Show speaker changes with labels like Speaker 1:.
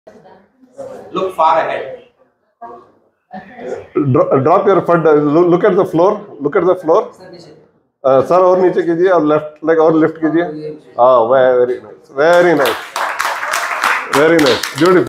Speaker 1: Look far ahead.
Speaker 2: Drop your foot. Look at the floor. Look at the floor. Sir और नीचे कीजिए और left leg और lift कीजिए. हाँ, very nice, very nice, very nice, beautiful.